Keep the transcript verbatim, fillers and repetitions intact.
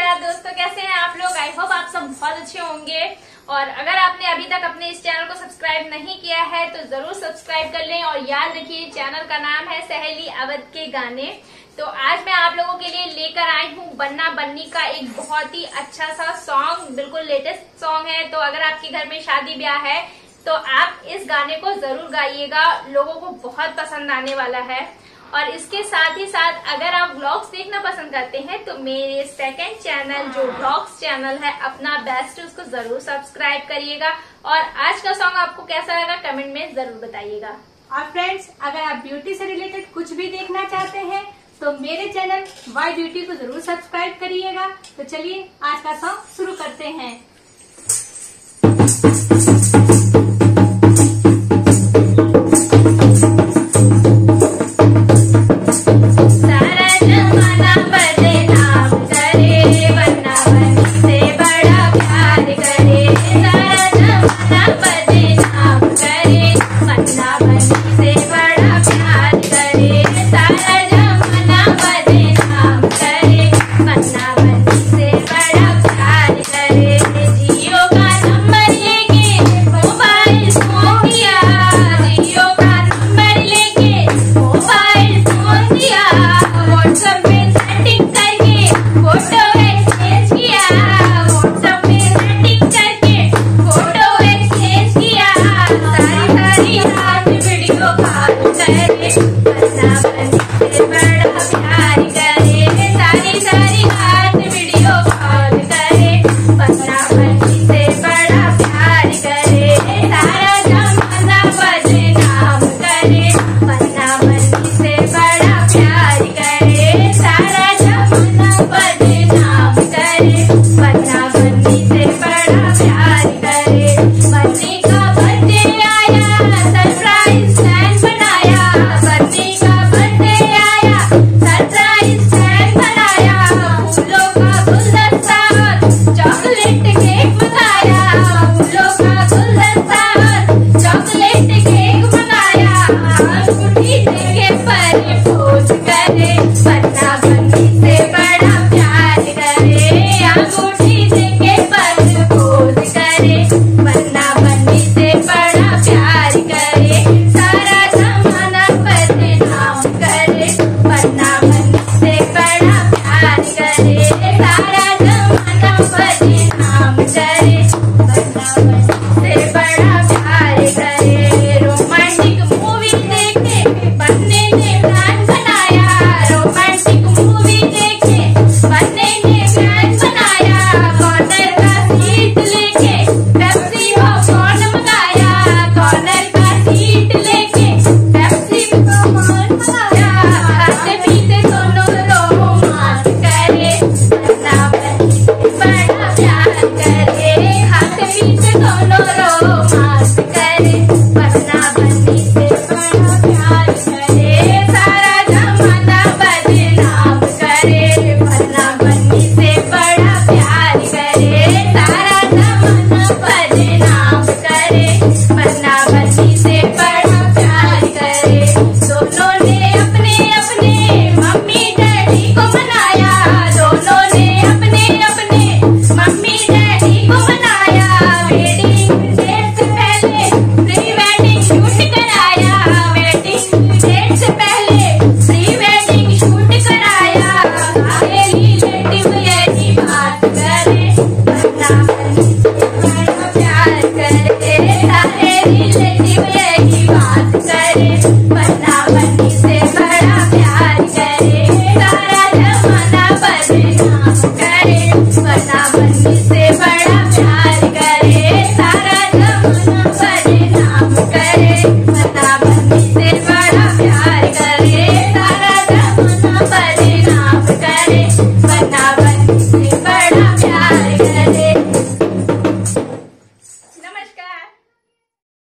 नमस्कार दोस्तों, कैसे हैं आप लोग। आई होप आप सब बहुत अच्छे होंगे। और अगर आपने अभी तक अपने इस चैनल को सब्सक्राइब नहीं किया है तो जरूर सब्सक्राइब कर लें। और याद रखिए चैनल का नाम है सहेली अवध के गाने। तो आज मैं आप लोगों के लिए लेकर आई हूँ बन्ना बन्नी का एक बहुत ही अच्छा सा सॉन्ग, बिल्कुल लेटेस्ट सॉन्ग है। तो अगर आपके घर में शादी ब्याह है तो आप इस गाने को जरूर गाइएगा, लोगों को बहुत पसंद आने वाला है। और इसके साथ ही साथ अगर आप व्लॉग्स देखना पसंद करते हैं तो मेरे सेकंड चैनल जो व्लॉग्स चैनल है अपना बेस्ट, उसको जरूर सब्सक्राइब करिएगा। और आज का सॉन्ग आपको कैसा लगा कमेंट में जरूर बताइएगा। और फ्रेंड्स, अगर आप ब्यूटी से रिलेटेड कुछ भी देखना चाहते हैं तो मेरे चैनल वाई ब्यूटी को जरूर सब्सक्राइब करिएगा। तो चलिए आज का सॉन्ग शुरू करते हैं। बन्ना बन्नी से बड़ा प्यार करे सारा